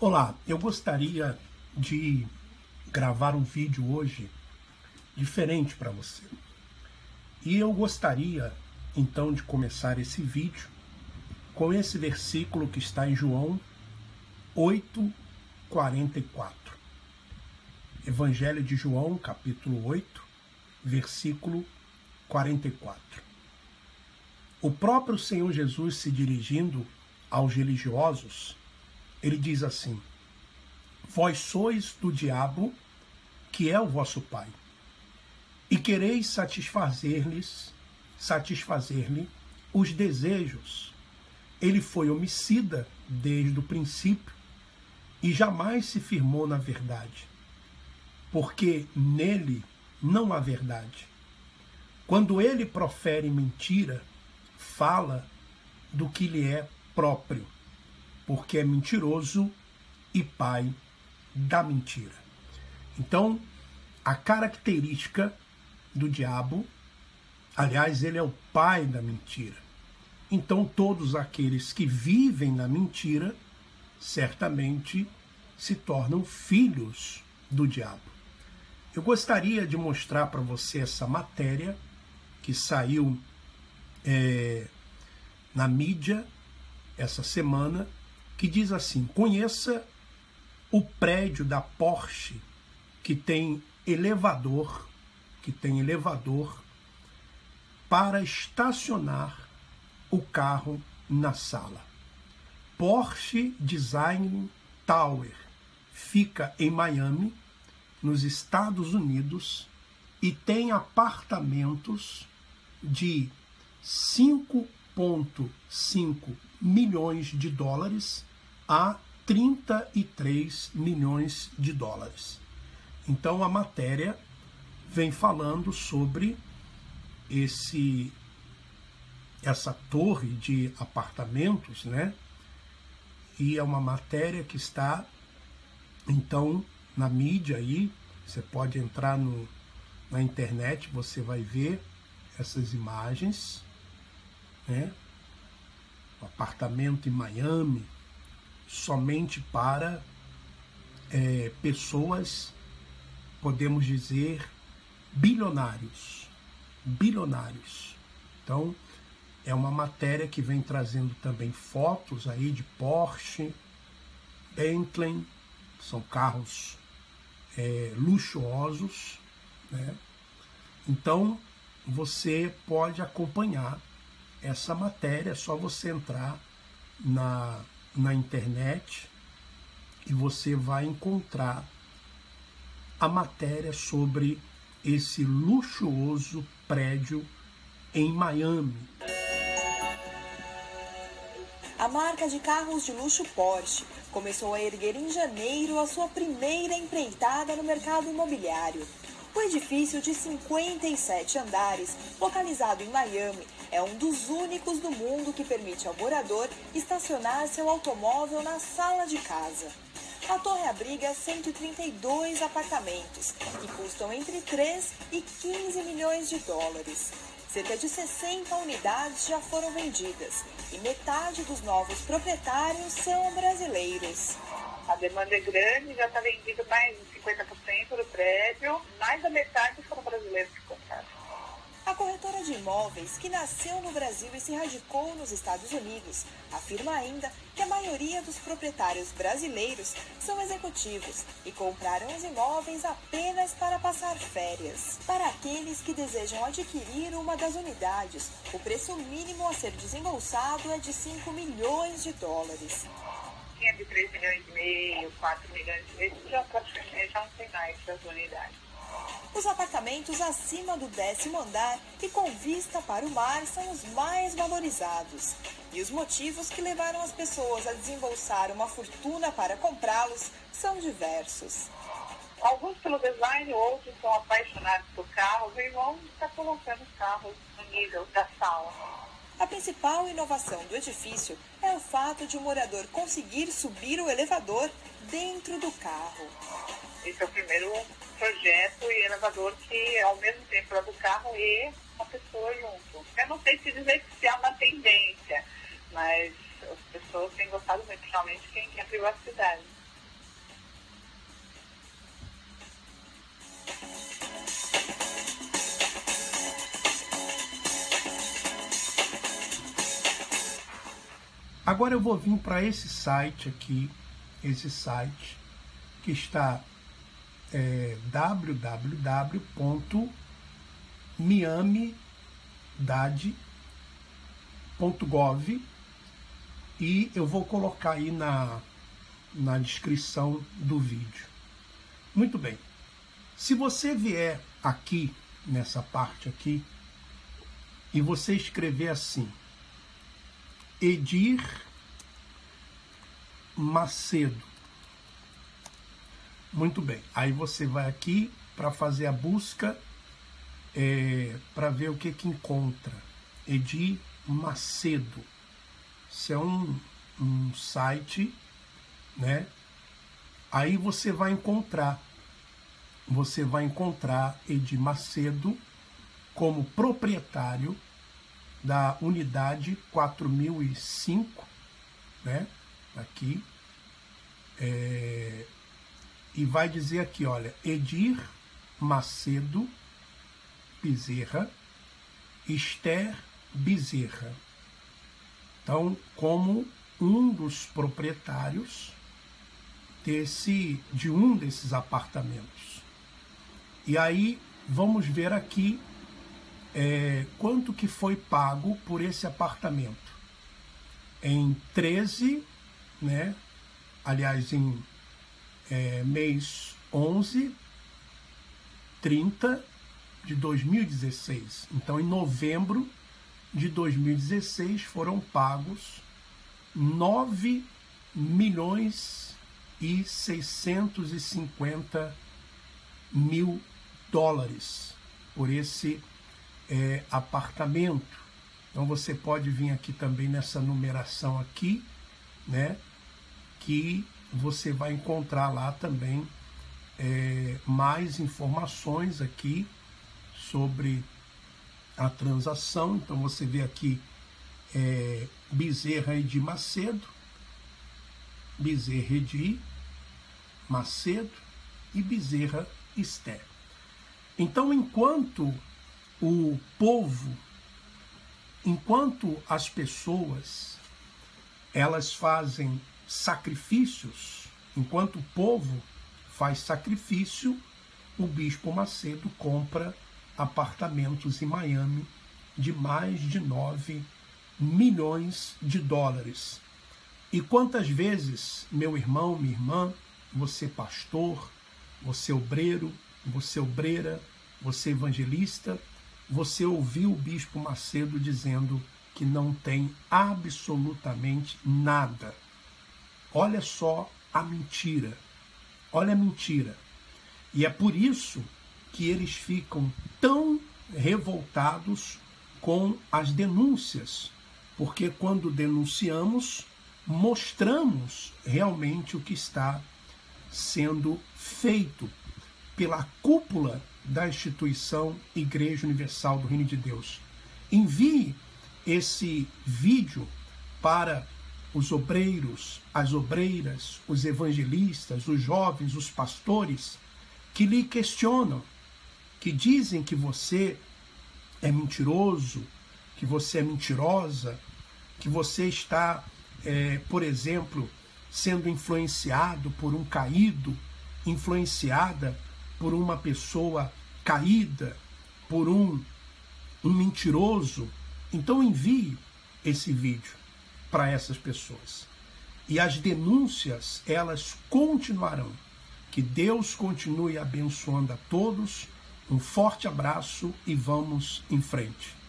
Olá, eu gostaria de gravar um vídeo hoje diferente para você. E eu gostaria então de começar esse vídeo com esse versículo que está em João 8:44. Evangelho de João, capítulo 8, versículo 44. O próprio Senhor Jesus, se dirigindo aos religiosos, ele diz assim: vós sois do diabo, que é o vosso pai, e quereis satisfazer-lhe os desejos. Ele foi homicida desde o princípio e jamais se firmou na verdade, porque nele não há verdade. Quando ele profere mentira, fala do que lhe é próprio, porque é mentiroso e pai da mentira. Então, a característica do diabo, aliás, ele é o pai da mentira. Então, todos aqueles que vivem na mentira, certamente se tornam filhos do diabo. Eu gostaria de mostrar para você essa matéria que saiu na mídia essa semana, que diz assim: conheça o prédio da Porsche que tem elevador para estacionar o carro na sala. Porsche Design Tower fica em Miami, nos Estados Unidos, e tem apartamentos de 5,5 milhões de dólares a 33 milhões de dólares. Então a matéria vem falando sobre essa torre de apartamentos, né? E é uma matéria que está então na mídia aí. Você pode entrar na internet, você vai ver essas imagens, né? Um apartamento em Miami, somente para pessoas, podemos dizer, bilionários. Então, é uma matéria que vem trazendo também fotos aí de Porsche, Bentley, são carros luxuosos, né? Então, você pode acompanhar essa matéria, é só você entrar na internet e você vai encontrar a matéria sobre esse luxuoso prédio em Miami. A marca de carros de luxo Porsche começou a erguer em janeiro a sua primeira empreitada no mercado imobiliário. O edifício de 57 andares, localizado em Miami, é um dos únicos do mundo que permite ao morador estacionar seu automóvel na sala de casa. A torre abriga 132 apartamentos, que custam entre 3 e 15 milhões de dólares. Cerca de 60 unidades já foram vendidas e metade dos novos proprietários são brasileiros. A demanda é grande, já está vendido mais de 50% do prédio, mais da metade foram brasileiros que compraram. A corretora de imóveis, que nasceu no Brasil e se radicou nos Estados Unidos, afirma ainda que a maioria dos proprietários brasileiros são executivos e compraram os imóveis apenas para passar férias. Para aqueles que desejam adquirir uma das unidades, o preço mínimo a ser desembolsado é de 5 milhões de dólares. Tinha de 3 milhões e meio, 4 milhões de vezes, já praticamente já não tem mais essas unidades. Os apartamentos acima do 10º andar e com vista para o mar são os mais valorizados. E os motivos que levaram as pessoas a desembolsar uma fortuna para comprá-los são diversos. Alguns pelo design, outros são apaixonados por carros e vão estar colocando os carros no nível da sala. A principal inovação do edifício é o fato de o morador conseguir subir o elevador dentro do carro. Esse é o primeiro projeto e elevador que ao mesmo tempo é do carro e uma pessoa junto. Eu não sei se dizer que é uma tendência, mas as pessoas têm gostado muito, principalmente quem quer privacidade. Agora eu vou vir para esse site aqui, esse site que está www.miamidade.gov, e eu vou colocar aí na descrição do vídeo. Muito bem. Se você vier aqui, nessa parte aqui, e você escrever assim, Edir Macedo. Muito bem. Aí você vai aqui para fazer a busca, para ver o que encontra. Edir Macedo. Isso é um site, né? Aí você vai encontrar Edir Macedo como proprietário da unidade 4005, né? Aqui. E vai dizer aqui, olha, Edir Macedo Bezerra, Esther Bezerra. Então, como um dos proprietários de um desses apartamentos. E aí, vamos ver aqui quanto que foi pago por esse apartamento. Em 13, né? Aliás, em mês 11/30 de 2016. Então, em novembro de 2016, foram pagos $9.650.000 por esse apartamento. Então você pode vir aqui também nessa numeração aqui, né, que você vai encontrar lá também mais informações aqui sobre a transação. Então você vê aqui Bezerra Edir Macedo, Bezerra Edir Macedo e Bezerra Esther. Então, enquanto as pessoas elas fazem sacrifícios, enquanto o povo faz sacrifício, o Bispo Macedo compra apartamentos em Miami de mais de $9 milhões. E quantas vezes, meu irmão, minha irmã, você pastor, você obreiro, você obreira, você evangelista, você ouviu o Bispo Macedo dizendo que não tem absolutamente nada? Olha só a mentira. Olha a mentira. E é por isso que eles ficam tão revoltados com as denúncias. Porque quando denunciamos, mostramos realmente o que está sendo feito pela cúpula da instituição Igreja Universal do Reino de Deus. Envie esse vídeo para os obreiros, as obreiras, os evangelistas, os jovens, os pastores que lhe questionam, que dizem que você é mentiroso, que você é mentirosa, que você está, por exemplo, sendo influenciado por um caído, influenciada por uma pessoa caída, por um mentiroso. Então envie esse vídeo para essas pessoas. E as denúncias, elas continuarão. Que Deus continue abençoando a todos. Um forte abraço e vamos em frente.